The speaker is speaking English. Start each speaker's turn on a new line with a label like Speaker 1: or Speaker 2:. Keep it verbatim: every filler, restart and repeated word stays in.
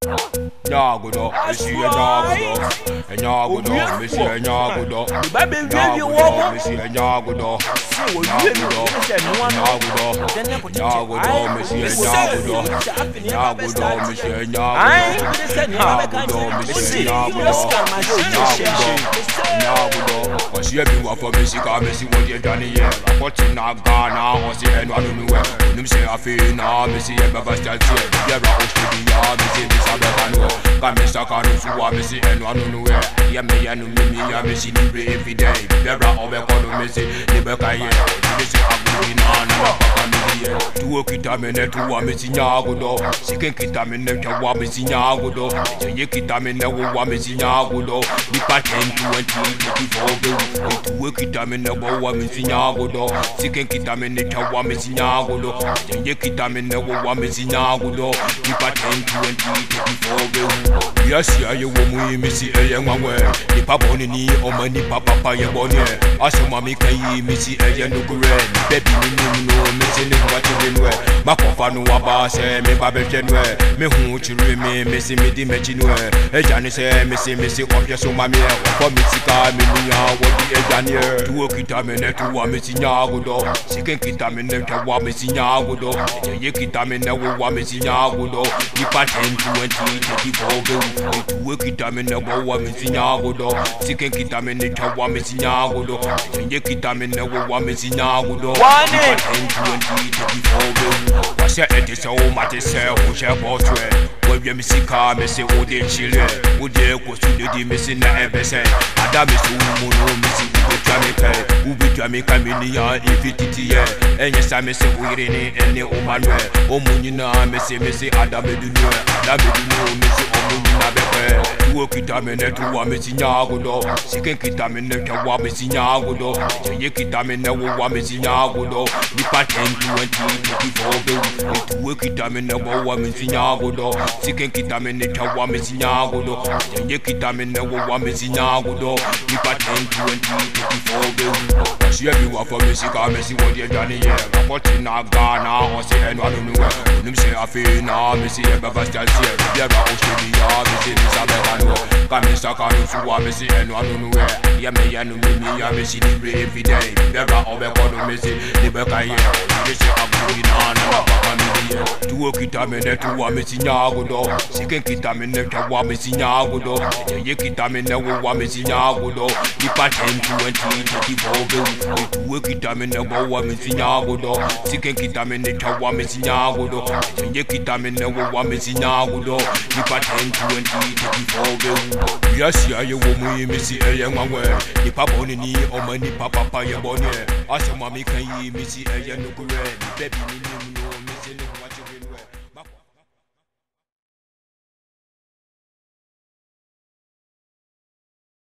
Speaker 1: Nyagudo, Missy Nyagudo, and Nyagudo, Missy Nyagudo,
Speaker 2: Nyagudo,
Speaker 1: Missy Nyagudo, Nyagudo, Nyagudo, Nyagudo, Missy Nyagudo, Nyagudo, Missy Nyagudo, Missy Nyagudo, Nyagudo, cause you everyone for Missy, cause Missy what you done here. Watching that Ghana, or see anyone who know where. Num say I feel now, Missy ever was just here. Yeah, I was to be here, Missy, Miss Apahkan. Come Mister Kanu, so I Missy, anyone who know where. Yeah, me and me, yeah, Missy, every day. Yeah, I always call Missy, never can hear. Missy, I'm going on, I'm to work it, I'm in it, to a Missy Nyagudo. She can get them in the Jawa Missy Nyagudo. You get them in the Wa Missy Nyagudo. You patent twenty, twenty-four, to work it, I'm in the Wa Missy Nyagudo. She can get them in the Jawa Missy Nyagudo. You get them in the Wa Missy Nyagudo. You patent twenty, twenty-four. Yes, yeah, you will Missy a young one. The papa on any or money papa, your bonnet. I saw Mammy Kay, Missy a young girl. Baby, no, Missy, what you been where. My papa no abas, me baby genware. Me who to remain, Missy, me the Machinware. A Johnny say, Missy, Missy, of your so mammy, for Missy Car, me, what the Janier. To work it, I'm in it to one Missy Nyagudo. She can get them in the Jawa Missy Nyagudo. You get them in the Wa Missy Nyagudo. You patent twenty, twenty-four. To work it, I'm in the Wa Missy Nyagudo. She can get them in the Jawa Missy Nyagudo. You get them in the Wa Missy Nyagudo. twenty, twenty-four. What's your edit so much to say? Who's your boss? When you miss a car, miss it, would you chill? Would you go to the missing the episode? Adam is who no missing the Jamaica, who be Jamaica Minia, if it is here. And yes, I miss a wedding and the woman. Oh, Munina, Missy, Missy, Adam, you know, Adam, you know, Missy, Omunina, to work it, I'm in it to one Missy Nyagudo. She can get them in the Jawa Missy Nyagudo. You get them in the Wa Missy Nyagudo. You patent twenty, twenty-four. To work it, I'm in the Wa Missy Nyagudo. She can get them in the Jawa Missy Nyagudo. You get them in the Wa Missy Nyagudo. You patent twenty, twenty-four. She everyone for Missy, cause Missy what you done here. I'm watching that Ghana, or see anyone who know where. Num say I feel now, Missy ever was just here. Yeah, I was to be here, Missy, Miss Apahkan. Come Mister Kanu, so I Missy, anyone who know where. Yeah, me and me, yeah, Missy, every day. Yeah, I always call Missy, never can hear. You say I'm going on, I'm to work it, I'm in it, to a Missy Nyagudo. She can get them in the Jawa Missy Nyagudo. You get them in the Wa Missy Nyagudo. You patent twenty, twenty-four. To work it, I'm in the Wa Missy Nyagudo. She can get them in the Jawa Missy Nyagudo. You get them in the Wa Missy Nyagudo. You patent twenty, twenty-four. Yes, yeah, you will Missy a young one. The papa on any or money papa, your bonnet. I saw Mammy Kay, Missy a young girl. Baby, no, Missy.